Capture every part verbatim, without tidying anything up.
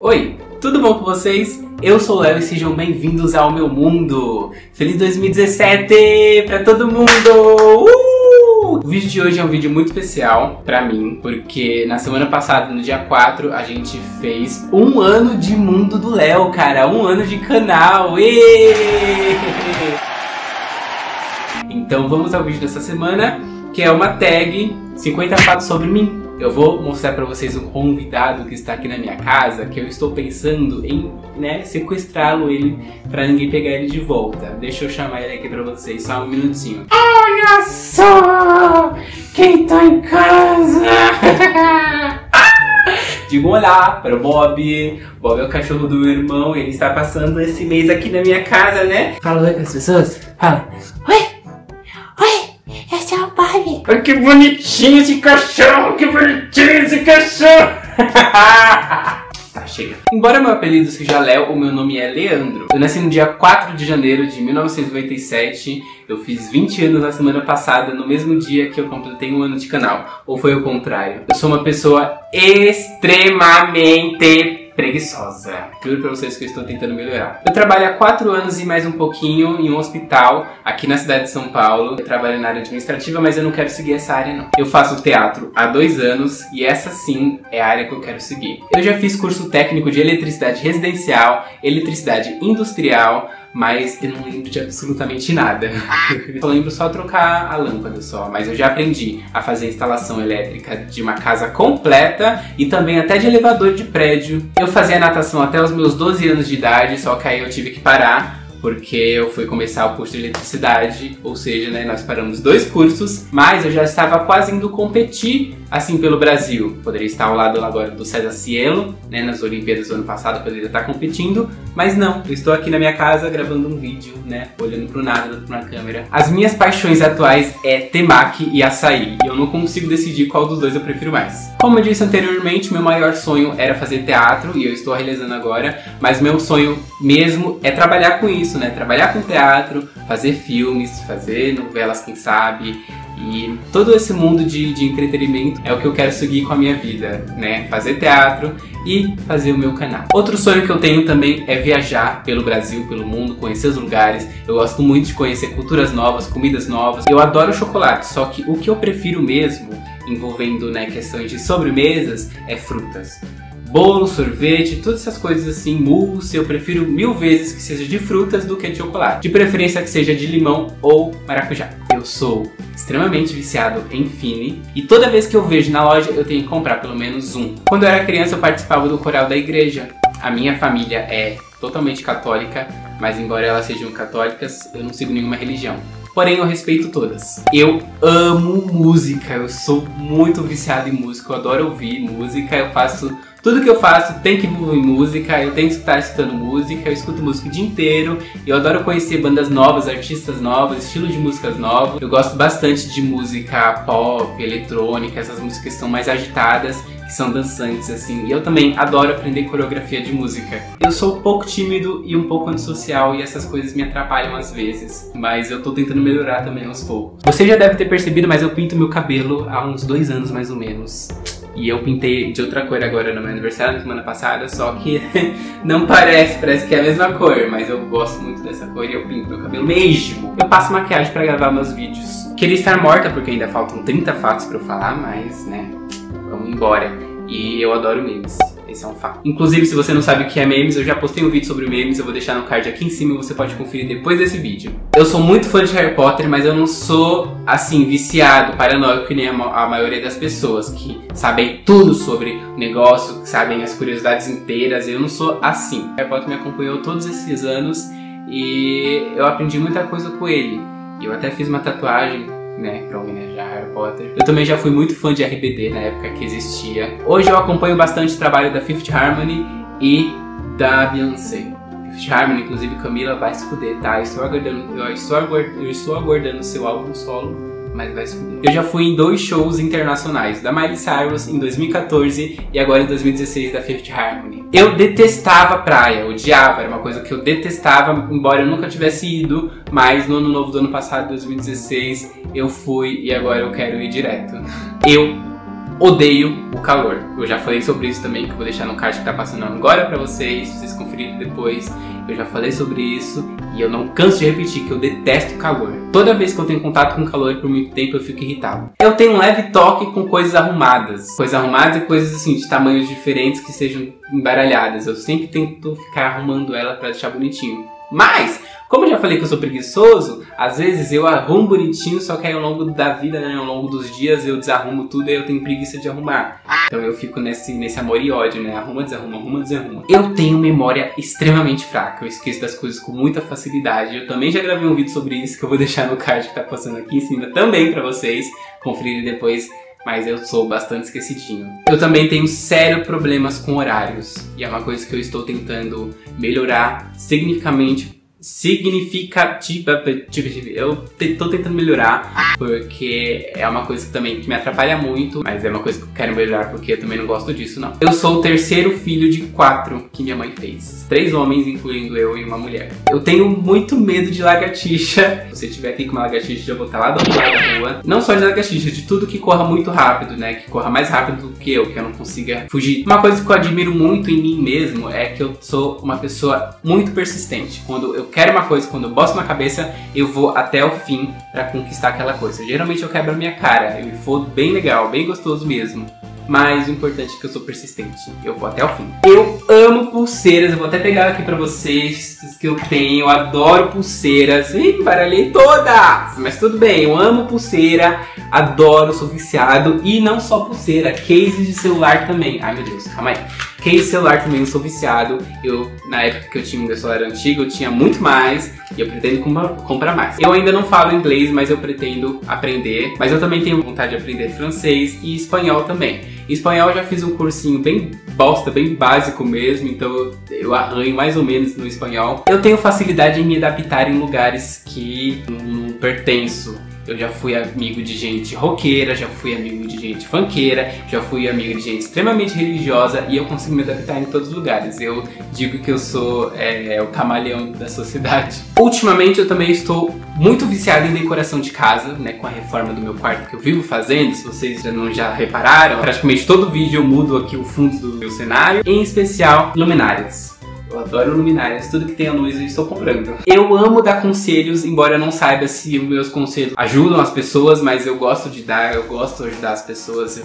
Oi, tudo bom com vocês? Eu sou o Léo e sejam bem-vindos ao meu mundo! Feliz dois mil e dezessete pra todo mundo! Uh! O vídeo de hoje é um vídeo muito especial pra mim, porque na semana passada, no dia quatro, a gente fez um ano de mundo do Léo, cara! Um ano de canal! Êêêê! Então vamos ao vídeo dessa semana, que é uma tag cinquenta fatos sobre mim. Eu vou mostrar pra vocês um convidado que está aqui na minha casa, que eu estou pensando em, né, sequestrá-lo ele pra ninguém pegar ele de volta. Deixa eu chamar ele aqui pra vocês, só um minutinho. Olha só quem tá em casa! Digo olá para o Bob. Bob é o cachorro do meu irmão, ele está passando esse mês aqui na minha casa, né? Fala oi com as pessoas. Fala. Oi! Esse é o Bob. Olha que bonitinho esse cachorro, que bonitinho esse cachorro. Tá, chega. Embora meu apelido seja Léo, o meu nome é Leandro. Eu nasci no dia quatro de janeiro de mil novecentos e noventa e sete. Eu fiz vinte anos na semana passada, no mesmo dia que eu completei um ano de canal. Ou foi o contrário? Eu sou uma pessoa extremamente preguiçosa. Juro pra vocês que eu estou tentando melhorar. Eu trabalho há quatro anos e mais um pouquinho em um hospital aqui na cidade de São Paulo. Eu trabalho na área administrativa, mas eu não quero seguir essa área não. Eu faço teatro há dois anos e essa sim é a área que eu quero seguir. Eu já fiz curso técnico de eletricidade residencial, eletricidade industrial, mas eu não lembro de absolutamente nada. Eu lembro só trocar a lâmpada só, mas eu já aprendi a fazer instalação elétrica de uma casa completa e também até de elevador de prédio. Eu fazia natação até os meus doze anos de idade, só que aí eu tive que parar porque eu fui começar o curso de eletricidade, ou seja, né, nós paramos dois cursos, mas eu já estava quase indo competir assim pelo Brasil. Poderia estar ao lado agora do César Cielo, né, nas Olimpíadas do ano passado, poderia estar competindo, mas não, eu estou aqui na minha casa gravando um vídeo, né, olhando pro nada, olhando pra câmera. As minhas paixões atuais é temaki e açaí, e eu não consigo decidir qual dos dois eu prefiro mais. Como eu disse anteriormente, meu maior sonho era fazer teatro, e eu estou realizando agora, mas meu sonho mesmo é trabalhar com isso, né, trabalhar com teatro, fazer filmes, fazer novelas, quem sabe, e todo esse mundo de, de entretenimento é o que eu quero seguir com a minha vida, né? Fazer teatro e fazer o meu canal. Outro sonho que eu tenho também é viajar pelo Brasil, pelo mundo, conhecer os lugares. Eu gosto muito de conhecer culturas novas, comidas novas. Eu adoro chocolate, só que o que eu prefiro mesmo, envolvendo, né, questões de sobremesas, é frutas. Bolo, sorvete, todas essas coisas assim, mousse, eu prefiro mil vezes que seja de frutas do que de chocolate. De preferência que seja de limão ou maracujá. Eu sou extremamente viciado em Fini e toda vez que eu vejo na loja eu tenho que comprar pelo menos um. Quando eu era criança eu participava do coral da igreja. A minha família é totalmente católica, mas embora elas sejam católicas, eu não sigo nenhuma religião. Porém, eu respeito todas. Eu amo música, eu sou muito viciado em música, eu adoro ouvir música, eu faço... Tudo que eu faço tem que envolver música, eu tenho que estar escutando música, eu escuto música o dia inteiro, eu adoro conhecer bandas novas, artistas novos, estilos de músicas novos. Eu gosto bastante de música pop, eletrônica, essas músicas que são mais agitadas, que são dançantes assim. E eu também adoro aprender coreografia de música. Eu sou um pouco tímido e um pouco antissocial e essas coisas me atrapalham às vezes, mas eu tô tentando melhorar também aos poucos. Você já deve ter percebido, mas eu pinto meu cabelo há uns dois anos mais ou menos. E eu pintei de outra cor agora no meu aniversário, na semana passada, só que não parece, parece que é a mesma cor, mas eu gosto muito dessa cor e eu pinto meu cabelo mesmo. Eu passo maquiagem pra gravar meus vídeos. Queria estar morta porque ainda faltam trinta fatos pra eu falar, mas, né, vamos embora. E eu adoro memes, esse é um fato. Inclusive, se você não sabe o que é memes, eu já postei um vídeo sobre memes, eu vou deixar no card aqui em cima e você pode conferir depois desse vídeo. Eu sou muito fã de Harry Potter, mas eu não sou, assim, viciado, paranoico, que nem a, ma a maioria das pessoas que sabem tudo sobre o negócio, que sabem as curiosidades inteiras. Eu não sou assim. Harry Potter me acompanhou todos esses anos e eu aprendi muita coisa com ele. Eu até fiz uma tatuagem, né, pra homenagear Harry Potter. Eu também já fui muito fã de R B D na época que existia. Hoje eu acompanho bastante o trabalho da Fifth Harmony e da Beyoncé. Fifth Harmony, inclusive Camila, vai se fuder, tá? Eu estou aguardando, eu estou aguardando, eu estou aguardando seu álbum solo, mas vai se fuder. Eu já fui em dois shows internacionais, da Miley Cyrus em dois mil e quatorze e agora em dois mil e dezesseis da Fifth Harmony. Eu detestava praia, odiava, era uma coisa que eu detestava, embora eu nunca tivesse ido, mas no ano novo do ano passado, dois mil e dezesseis, eu fui e agora eu quero ir direto. Eu odeio o calor. Eu já falei sobre isso também, que eu vou deixar no card que tá passando agora pra vocês, se vocês conferirem depois. Eu já falei sobre isso e eu não canso de repetir que eu detesto o calor. Toda vez que eu tenho contato com calor por muito tempo eu fico irritado. Eu tenho um leve toque com coisas arrumadas. Coisas arrumadas e coisas assim de tamanhos diferentes que sejam embaralhadas. Eu sempre tento ficar arrumando ela pra deixar bonitinho. Mas, como eu já falei que eu sou preguiçoso, às vezes eu arrumo bonitinho, só que aí ao longo da vida, né, ao longo dos dias eu desarrumo tudo e eu tenho preguiça de arrumar. Então eu fico nesse, nesse amor e ódio, né? Arruma, desarruma, arruma, desarruma. Eu tenho memória extremamente fraca, eu esqueço das coisas com muita facilidade. Eu também já gravei um vídeo sobre isso que eu vou deixar no card que tá passando aqui em cima também pra vocês conferirem depois. Mas eu sou bastante esquecidinho. Eu também tenho sérios problemas com horários. E é uma coisa que eu estou tentando melhorar significativamente. Significativa. Eu tô tentando melhorar porque é uma coisa que também que me atrapalha muito, mas é uma coisa que eu quero melhorar porque eu também não gosto disso, não. Eu sou o terceiro filho de quatro que minha mãe fez. Três homens, incluindo eu e uma mulher. Eu tenho muito medo de lagartixa. Se você estiver aqui com uma lagartixa, eu vou estar lá do outro lado da rua. Não só de lagartixa, de tudo que corra muito rápido, né? Que corra mais rápido do que eu, que eu não consiga fugir. Uma coisa que eu admiro muito em mim mesmo é que eu sou uma pessoa muito persistente. Quando eu quero uma coisa, quando eu boto na cabeça, eu vou até o fim pra conquistar aquela coisa. Geralmente eu quebro a minha cara, eu me fodo bem legal, bem gostoso mesmo. Mas o importante é que eu sou persistente, eu vou até o fim. Eu amo pulseiras, eu vou até pegar aqui pra vocês que eu tenho, eu adoro pulseiras. Ih, embaralhei todas! Mas tudo bem, eu amo pulseira, adoro, sou viciado. E não só pulseira, case de celular também. Ai meu Deus, calma aí. Case de celular também eu sou viciado. Eu, na época que eu tinha um meu celular antigo, eu tinha muito mais e eu pretendo comprar mais. Eu ainda não falo inglês, mas eu pretendo aprender. Mas eu também tenho vontade de aprender francês e espanhol também. Em espanhol eu já fiz um cursinho bem bosta, bem básico mesmo, então eu arranho mais ou menos no espanhol. Eu tenho facilidade em me adaptar em lugares que não pertenço. Eu já fui amigo de gente roqueira, já fui amigo de gente funkeira, já fui amigo de gente extremamente religiosa e eu consigo me adaptar em todos os lugares. Eu digo que eu sou é, o camaleão da sociedade. Ultimamente eu também estou muito viciado em decoração de casa, né, com a reforma do meu quarto que eu vivo fazendo. Se vocês já não já repararam, praticamente todo vídeo eu mudo aqui o fundo do meu cenário, em especial luminárias. Eu adoro luminárias, tudo que tem a luz eu estou comprando. Eu amo dar conselhos, embora eu não saiba se os meus conselhos ajudam as pessoas, mas eu gosto de dar, eu gosto de ajudar as pessoas.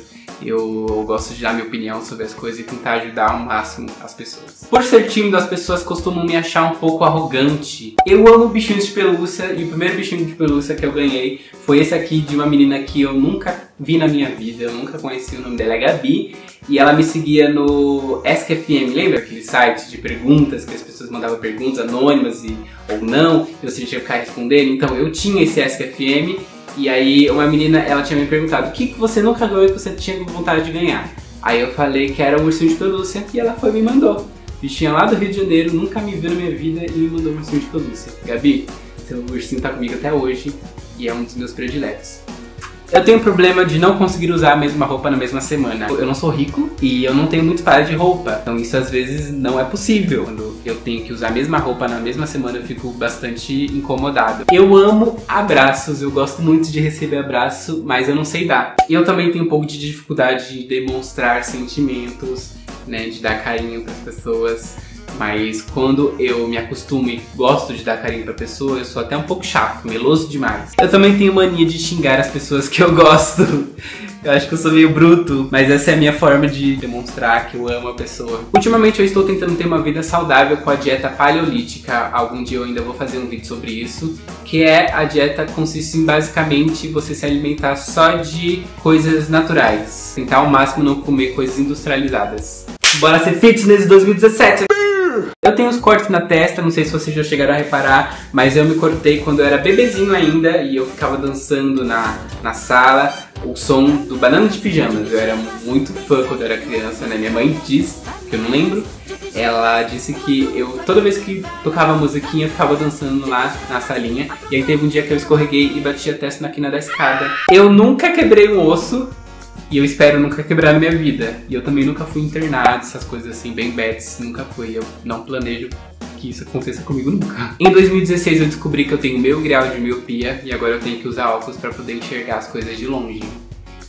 Eu gosto de dar minha opinião sobre as coisas e tentar ajudar ao máximo as pessoas. Por ser tímido, as pessoas costumam me achar um pouco arrogante. Eu amo bichinhos de pelúcia e o primeiro bichinho de pelúcia que eu ganhei foi esse aqui de uma menina que eu nunca vi na minha vida, eu nunca conheci, o nome dela é Gabi. E ela me seguia no Ask F M, lembra aquele site de perguntas que as pessoas mandavam perguntas anônimas e, ou não, e você tinha que ficar respondendo? Então eu tinha esse Ask F M. E aí uma menina, ela tinha me perguntado o que, que você nunca ganhou e que você tinha vontade de ganhar. Aí eu falei que era um ursinho de pelúcia e ela foi e me mandou. Bichinha lá do Rio de Janeiro, nunca me viu na minha vida e me mandou um ursinho de pelúcia. Gabi, seu ursinho tá comigo até hoje e é um dos meus prediletos. Eu tenho um problema de não conseguir usar a mesma roupa na mesma semana. Eu não sou rico e eu não tenho muito pares de roupa. Então isso às vezes não é possível. Quando eu tenho que usar a mesma roupa na mesma semana eu fico bastante incomodado. Eu amo abraços, eu gosto muito de receber abraço, mas eu não sei dar. E eu também tenho um pouco de dificuldade de demonstrar sentimentos, né, de dar carinho para as pessoas. Mas quando eu me acostumo e gosto de dar carinho pra pessoa, eu sou até um pouco chato, meloso demais. Eu também tenho mania de xingar as pessoas que eu gosto. Eu acho que eu sou meio bruto, mas essa é a minha forma de demonstrar que eu amo a pessoa. Ultimamente eu estou tentando ter uma vida saudável com a dieta paleolítica. Algum dia eu ainda vou fazer um vídeo sobre isso. Que é a dieta consiste em basicamente você se alimentar só de coisas naturais. Tentar ao máximo não comer coisas industrializadas. Bora ser fitness dois mil e dezessete! Eu tenho os cortes na testa, não sei se vocês já chegaram a reparar, mas eu me cortei quando eu era bebezinho ainda e eu ficava dançando na, na sala o som do Banana de Pijamas. Eu era muito fã quando eu era criança, né? Minha mãe diz, que eu não lembro, ela disse que eu, toda vez que tocava a musiquinha, eu ficava dançando lá na salinha. E aí teve um dia que eu escorreguei e bati a testa na quina da escada. Eu nunca quebrei um osso. E eu espero nunca quebrar na minha vida. E eu também nunca fui internado, essas coisas assim, bem bets, nunca fui. Eu não planejo que isso aconteça comigo nunca. Em dois mil e dezesseis eu descobri que eu tenho meio grau de miopia e agora eu tenho que usar óculos para poder enxergar as coisas de longe.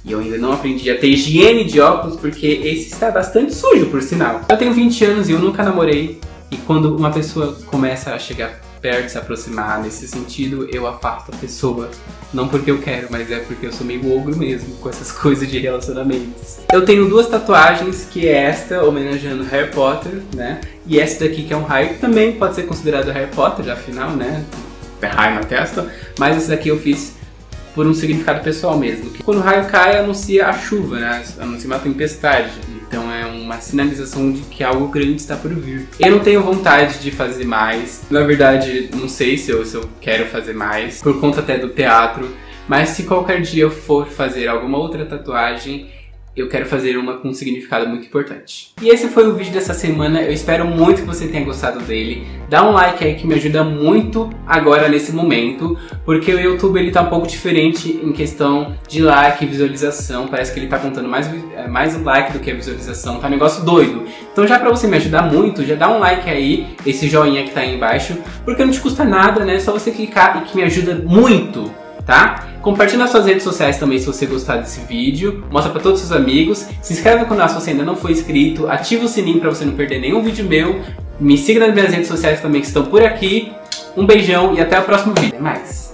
E eu ainda não aprendi a ter higiene de óculos, porque esse está bastante sujo, por sinal. Eu tenho vinte anos e eu nunca namorei. E quando uma pessoa começa a chegar perto, se aproximar nesse sentido, eu afasto a pessoa. Não porque eu quero, mas é porque eu sou meio ogro mesmo com essas coisas de relacionamentos. Eu tenho duas tatuagens, que é esta, homenageando Harry Potter, né? E essa daqui, que é um raio, que também pode ser considerado Harry Potter, afinal, né? É raio na testa. Mas essa daqui eu fiz por um significado pessoal mesmo. Quando o raio cai, anuncia a chuva, né? Anuncia uma tempestade. Então é uma sinalização de que algo grande está por vir. Eu não tenho vontade de fazer mais. Na verdade, não sei se eu, se eu quero fazer mais, por conta até do teatro. Mas se qualquer dia eu for fazer alguma outra tatuagem, eu quero fazer uma com um significado muito importante. E esse foi o vídeo dessa semana, eu espero muito que você tenha gostado dele. Dá um like aí que me ajuda muito agora nesse momento, porque o YouTube ele tá um pouco diferente em questão de like e visualização. Parece que ele tá contando mais, mais o like do que a visualização, tá um negócio doido. Então já pra você me ajudar muito, já dá um like aí, esse joinha que tá aí embaixo, porque não te custa nada, né? É só você clicar e que me ajuda muito, tá? Compartilhe nas suas redes sociais também se você gostar desse vídeo, mostra pra todos os seus amigos, se inscreve no canal se você ainda não for inscrito, ativa o sininho pra você não perder nenhum vídeo meu, me siga nas minhas redes sociais também que estão por aqui, um beijão e até o próximo vídeo, até mais!